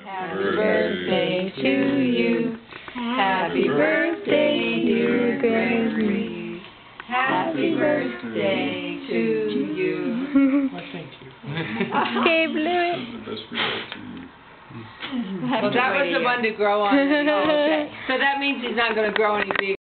Happy birthday to you. Happy birthday, dear Gregory. Happy birthday to you. Well, thank you. Okay, blew it. Well, that was the one to grow on. Oh, okay. So that means he's not going to grow any bigger.